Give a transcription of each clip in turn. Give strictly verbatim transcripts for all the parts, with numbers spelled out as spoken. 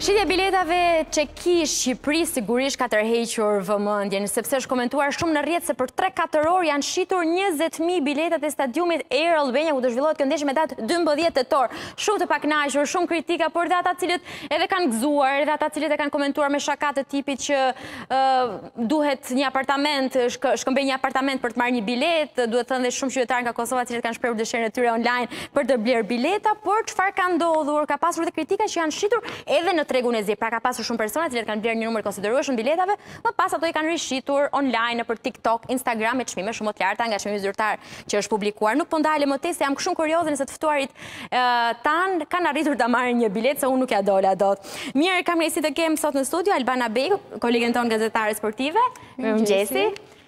Shitja e biletave që ki Shqipëri sigurisht ka tërhequr vëmendjen, sepse është komentuar shumë në rrjet se për tre katër orë janë shitur njëzet mijë biletat e stadiumit Air Albania ku do zhvillohet kjo ndeshje me datë dymbëdhjetë tetor. Shumë të pakënaqur, shumë kritika, por edhe ata cilët edhe kanë gëzuar, edhe ata cilët e kanë komentuar me shaka të tipit që uh, duhet një apartament, shk shkëmbej një apartament për të marrë një bilet, duhet thënë dhe shumë qytetarë nga Kosova cilët kanë shprehur dëshirën e tyre online për të blerë bileta, por çfarë ka ndodhur? Ka pasur edhe kritika që janë shitur edhe në tregun e zi. Pra ka pasur shumë persona që kanë blerë një numër konsiderueshëm biletave, më pas ato i kanë rishitur online për TikTok, Instagram me çmime shumë të larta nga çmimi zyrtar që është publikuar. Nuk po ndalem më tej se jam shumë kurioze nëse të ftuarit uh, tan kanë arritur ta marrin një biletë se unë nuk ja dola dot. Mirë, kam kënaqësi të kem sot në studio Albana Begu, kolegen ton gazetare sportive. Mirëmëngjesi.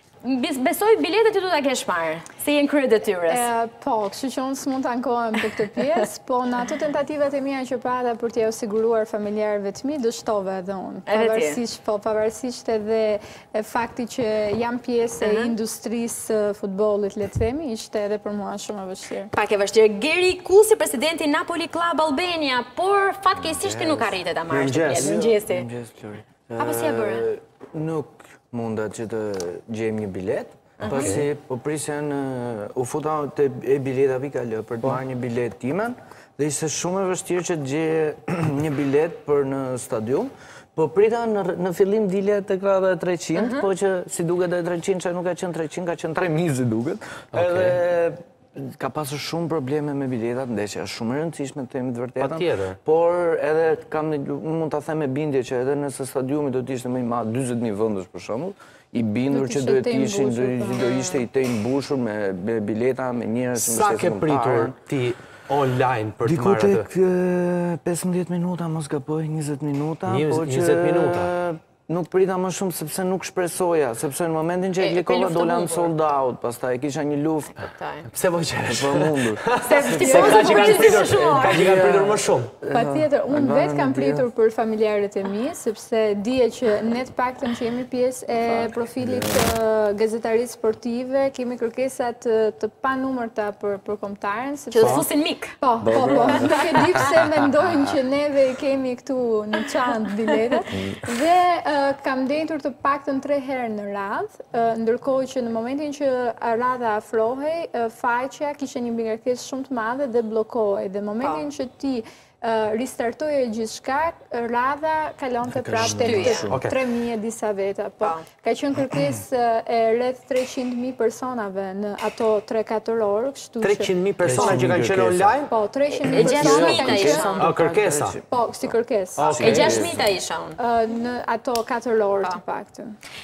Besoj biletet që du ta kesh marrë, se jenë krye detyrës. Po, kështu që unë s'mund të ankohem për këtë pjesë, po në ato tentativat e mia që pata për t'ja siguruar familjarëve të mi, dështova edhe unë. Pavarësisht, po, pavarësisht edhe fakti që jam pjesë e industrisë futbollit, le të themi, ishte edhe për mua shumë e vështirë. Pak e vështirë. Geri Kusi, presidenti Napoli Club Albania, por fatkeqësisht ti nuk arrite ta marrësh biletën. Mëngjesi. Mëngjes, Flori. Apo si e bëre? Nuk mundet që të gjejmë një bilet, pasi po prisjen u futa te e bileta Pikal për të marrë një bilet timen, dhe ishte shumë e vështirë që të gjeje një bilet për në stadium, po prita në fillim dile të krave treqind, po që si duket e treqind që nuk ka qenë treqind, ka qenë tre mijë si duket, edhe ka pasur shumë probleme me biletat, ndeshja është shumë e rëndësishme të themi të vërtetën. Patjetër. Por edhe kam mund ta them me bindje që edhe nëse stadiumi do të ishte më i madh, dyzet mijë vëndësh për shembull, i bindur që do të ishin do ishte i tej mbushur me bileta, me njerëz Sa ke pritur ti online për të Diku marrë atë? tek pesëmbëdhjetë minuta, mos gaboj, njëzet minuta, po që njëzet minuta. nuk prita më shumë sepse nuk shpresoja, sepse në momentin që e klikova dolan sold out, pastaj e kisha një luftë. Pse po qesh? Po mundur. Se ka që kanë pritur, ka që kanë pritur më shumë. Patjetër, unë vetë kam pritur për familjarët e mi, sepse dije që ne të paktën që jemi pjesë e profilit gazetarisë sportive, kemi kërkesat të panumërta për për kombëtaren, Që do të fusin mik. Po, po, po. Nuk e di pse mendojnë që neve kemi këtu në çantë biletat. Dhe kam ndetur të paktën tre herë në radhë, ndërkohë që në momentin që radha afrohej, faqja kishte një mbikëqyrje shumë të madhe dhe bllokohej. Dhe në momentin që ti ristartoje gjithçka, radha kalonte prapë tek tre mijë disa veta. Po, ka qenë kërkesë e rreth treqind mijë personave në ato tre katër orë, kështu që treqind mijë persona që kanë qenë online? Po, treqind mijë persona kanë qenë. Kërkesa. Po, si kërkesë. E gjashtë mijë isha unë. Në ato katër orë të paktën.